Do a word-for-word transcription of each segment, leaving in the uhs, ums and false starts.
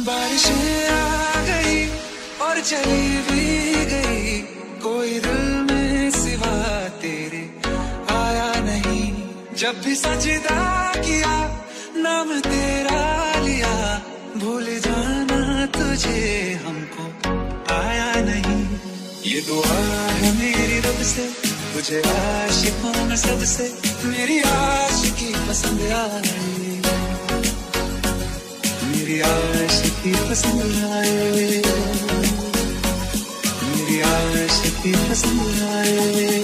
बारिशें आ गई और चली भी गई, कोई दिल में सिवा तेरे आया नहीं। जब भी सजदा किया नाम तेरा लिया, भूल जाना तुझे हमको आया नहीं। ये दुआ है मेरी रब से, तुझे आशिकों में सबसे मेरी आशिकी पसंद आए, मेरी आशिकी पसंद आए, मेरी आशिकी पसंद आए।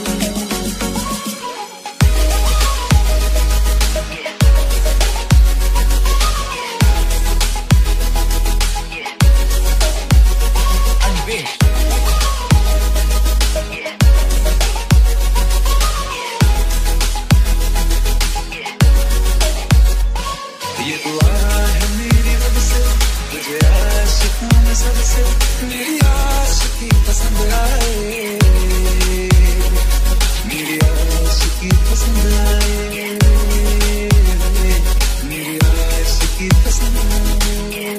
ये दुआ है मेरी रब से, तुझे आशिकों में सबसे मेरी आशिकी पसंद आए, मेरी आशिकी पसंद आए, मेरी आशिकी पसंद आए।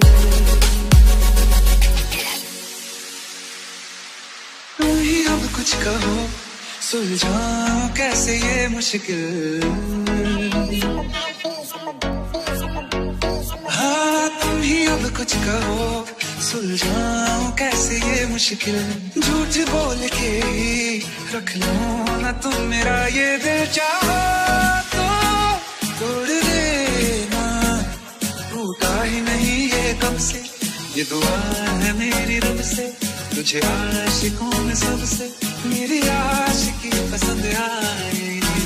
तुम ही अब कुछ कहो, सुलझाऊं कैसे ये मुश्किल। हाँ तुम ही अब कुछ कहो, सुलझाऊं कैसे ये मुश्किल। झूठ बोल के ही रख लो ना तुम मेरा ये दिल, चाहो तो तोड़ देना, टूटा ही नहीं ये कब से। ये दुआ है मेरी रब से, तुझे आशिकों में सबसे मेरी आशिकी पसंद आए,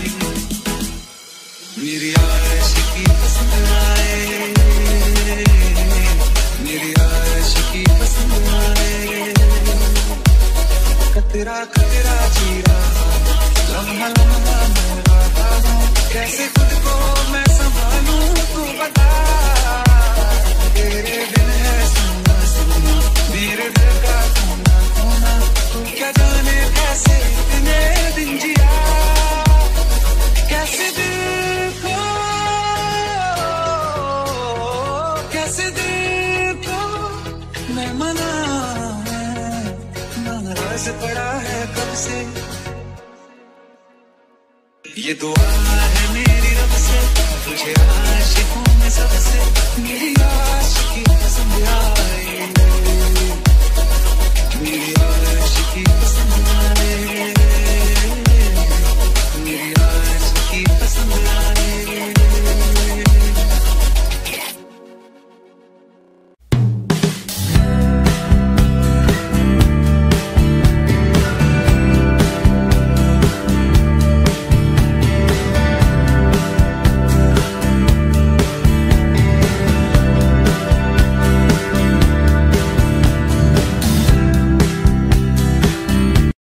मेरी आशिकी पसंद आए, मेरी आशिकी पसंद आए। कतरा कतरा जी रहा, लम्हा लम्हा मैं गाता हूँ, कैसे खुद को मैं संभालूं तू बता। तेरे बिन है सुना सुना मेरे दिल का कोना कोना, तू क्या जाने कैसे इतने दिन जिया, कैसे दिल को कैसे दिल को मैं मनाऊं, नाराज पड़ा है कब से। ये दुआ है मेरी रब से, तुझे आशिकों में सबसे मेरी